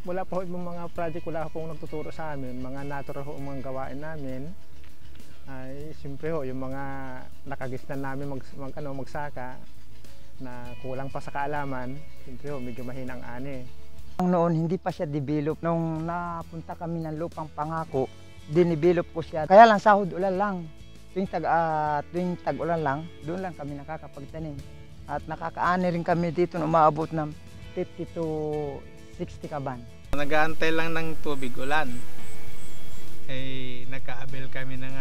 wala po yung mga project, wala pong nagtuturo sa amin. Mga natural ho mga gawain namin ay siyempre ho, yung mga nakagisnan namin magsaka na kulang pa sa kaalaman, siyempre ho, medyo mahinang ani. Noon hindi pa siya develop. Nung napunta kami ng lupang pangako, dinevelop ko siya. Kaya lang sahod ulan lang. Tuwing tag-ulan lang, doon lang kami nakakapagtanim. At nakakaani rin kami dito na umaabot ng 50 to 60 kaban. Nag-aantay lang ng tubig ulan. Nagka-avail kami ng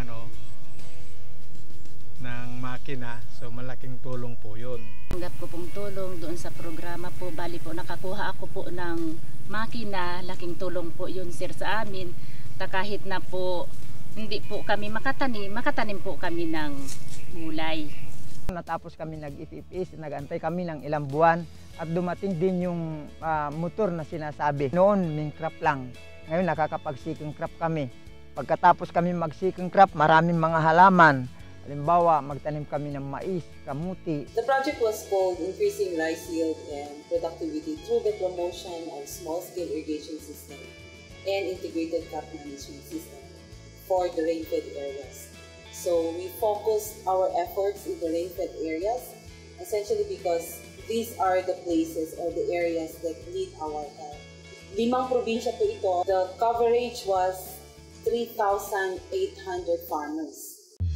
ng makina, so malaking tulong po yun. Tanggap ko pong tulong doon sa programa po, bali po nakakuha ako po ng makina, laking tulong po yun sir sa amin. Kahit na po hindi po kami makatanim po kami ng gulay. Natapos kami nag-FFS, nag-antay kami ng ilang buwan at dumating din yung motor na sinasabi. Noon, ming-crop lang. Ngayon, nakakapag-second crop kami. Pagkatapos kami mag-second crop, maraming mga halaman. Halimbawa, magtanim kami ng mais, kamuti. The project was called Increasing Rice Yield and Productivity through the Promotion of Small-Scale Irrigation System and Integrated Crop Management System for the rain-fed areas. So we focused our efforts in the rain-fed areas, essentially because these are the places or the areas that need our help. 5 probinsya po ito. The coverage was 3,800 farmers.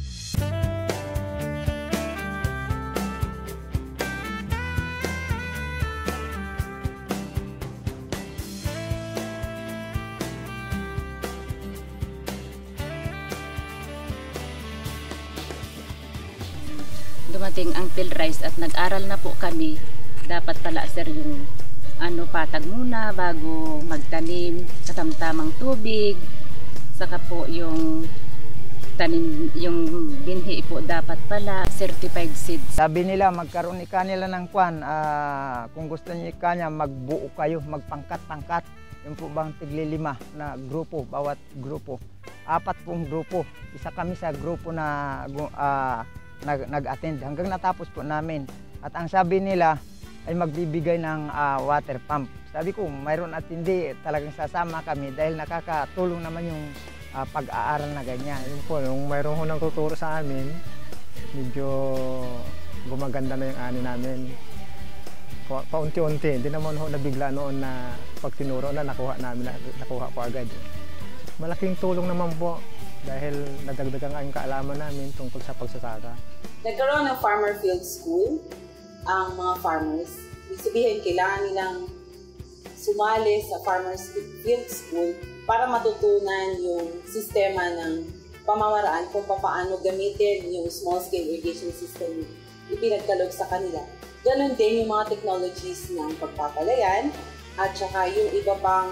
Dumating ang PhilRice at nag-aral na po kami. Dapat pala sir yung patag muna bago magtanim, katamtamang tubig, saka po yung tanim, yung binhi po dapat pala certified seeds. Sabi nila magkaroon nila ng kwan, kung gusto niyo kanya magbuo kayo, magpangkat-pangkat. Yung po bang tigli-5 na grupo, bawat grupo. 4 pong grupo. Isa kami sa grupo na nag-attend hanggang natapos po namin. At ang sabi nila ay magbibigay ng water pump. Sabi ko, mayroon at hindi, talagang sasama kami dahil nakakatulong naman yung pag-aaral na ganyan. Yun po, yung mayroon ho nang tuturo sa amin, medyo gumaganda na yung ani namin. Paunti-unti, hindi naman ho nabigla noon na pag tinuro na nakuha po agad. Malaking tulong naman po. Dahil nadagdagan ang kaalaman namin tungkol sa pagsasaka. Nagkaroon ng farmer field school ang mga farmers. Ibig sabihin, kailangan nilang sumali sa farmers field school para matutunan yung sistema ng pamamaraan kung paano gamitin yung small-scale irrigation system ipinagkaloob sa kanila. Ganon din yung mga technologies ng pagpapalayan at saka yung iba pang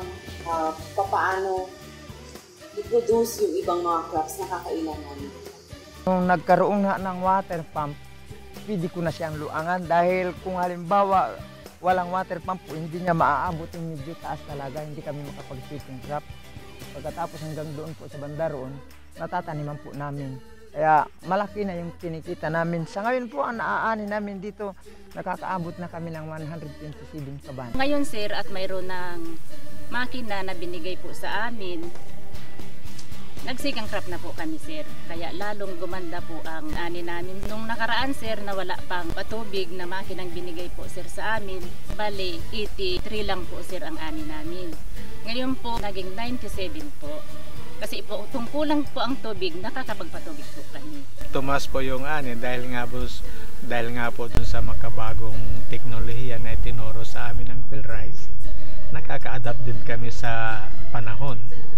paano i-produce yung ibang mga crops na kakailangan. Nung nagkaroon na ng water pump, pwede ko na siyang luangan dahil kung halimbawa walang water pump po, hindi niya maaabot yung medyo taas talaga, hindi kami makapag-second crop. Pagkatapos hanggang doon po sa banda roon, natataniman po namin. Kaya malaki na yung kinikita namin. Sa ngayon po, ang naaani namin dito, nakakaabot na kami ng 127 kaban. Ngayon sir, at mayroon ng makina na binigay po sa amin, nag-second crop na po kami sir, kaya lalong gumanda po ang ani namin. Nung nakaraan sir, na wala pang patubig na makinang binigay po sir sa amin, bali 83 lang po sir ang ani namin. Ngayon po, naging 97 po. Kasi po, kung kulang po ang tubig, nakakapagpatubig po kami. Tumas po yung ani dahil nga po dun sa makabagong teknolohiya na itinuro sa amin ng PhilRice, nakaka-adapt din kami sa panahon.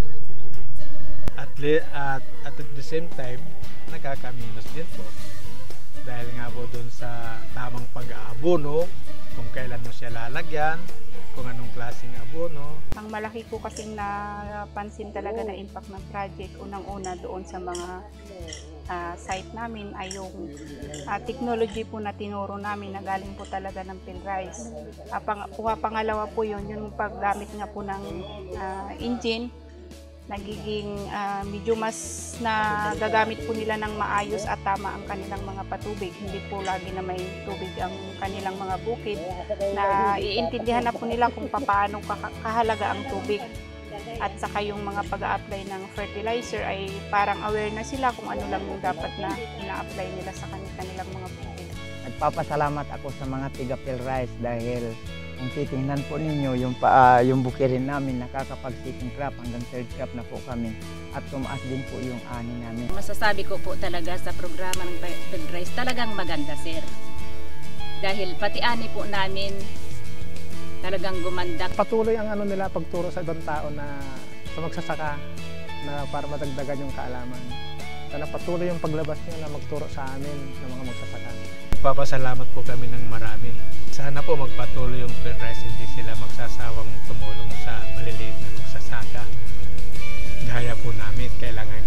At the same time, nakakaminos din po. Dahil nga po dun sa tamang pag-aabono, kung kailan mo siya lalagyan, kung anong klaseng abono. Ang malaki po kasing napansin talaga na impact ng project, unang-una doon sa mga site namin ay yung technology po na tinuro namin na galing po talaga ng PhilRice. Pangalawa po yun, yung paggamit nga po ng engine nagiging medyo mas nagagamit po nila ng maayos at tama ang kanilang mga patubig. Hindi po lagi na may tubig ang kanilang mga bukid, na iintindihan na po nila kung paano kahalaga ang tubig. At saka yung mga pag-a-apply ng fertilizer ay parang aware na sila kung ano lang yung dapat na ina-apply nila sa kanilang mga bukid. Nagpapasalamat ako sa mga tiga PhilRice dahil kung titingnan po ninyo yung bukirin namin, nakakapag-second crop hanggang third crop na po kami at tumaas din po yung ani namin. Masasabi ko po talaga sa programa ng PhilRice talagang maganda, sir. Dahil pati ani po namin talagang gumanda. Patuloy ang nila pagturo sa ibang tao na sa magsasaka na para madagdagan yung kaalaman. Sana patuloy yung paglabas niyo na magturo sa amin ng mga magsasaka. Nagpapasalamat po kami ng marami. Sana po magpatuloy yung PhilRice, hindi sila magsasawang tumulong sa maliliit na magsasaka. Gaya po namin, kailangan